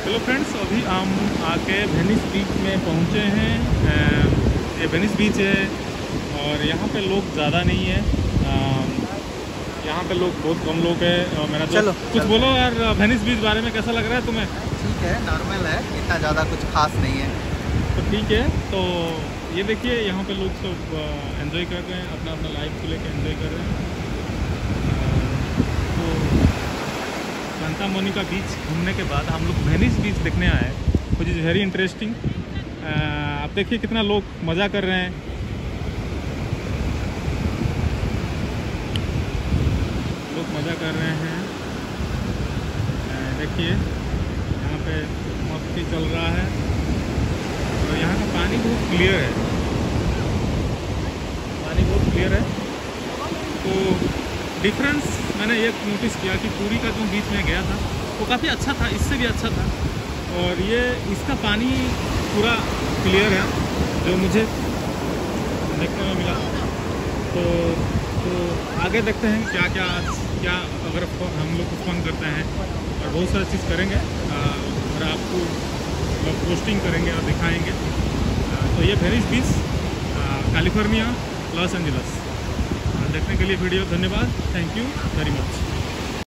Hello friends, अभी हम आके वेनिस बीच में पहुँचे हैं। ये वेनिस बीच है और यहाँ पे लोग ज़्यादा नहीं है। यहाँ पे लोग बहुत कम लोग हैं। और मेरा दोस्त कुछ बोलो यार, वेनिस बीच बारे में कैसा लग रहा है तुम्हें? ठीक है, नॉर्मल है, इतना ज़्यादा कुछ खास नहीं है। तो ठीक है, तो ये देखिए यहाँ पे लोग सब एंजॉय कर रहे हैं, अपना अपना लाइफ को लेकर एंजॉय कर रहे हैं। तो सांता मोनिका बीच घूमने के बाद हम लोग वेनिस बीच देखने आए, विच इज़ वेरी इंटरेस्टिंग। आप देखिए कितना लोग मज़ा कर रहे हैं। लोग मज़ा कर रहे हैं। देखिए यहाँ पे मस्ती चल रहा है और यहाँ का पानी बहुत क्लियर है। पानी बहुत क्लियर है। तो डिफरेंस मैंने ये नोटिस किया कि पूरी का जो बीच में गया था वो काफ़ी अच्छा था, इससे भी अच्छा था। और ये इसका पानी पूरा क्लियर है जो मुझे देखने में मिला। तो आगे देखते हैं क्या अगर हम लोग को फन करते हैं और बहुत सारी चीज़ करेंगे और आपको पोस्टिंग करेंगे और दिखाएंगे। तो ये Venice beach, California, Los Angeles. देखने के लिए वीडियो धन्यवाद। Thank you very much.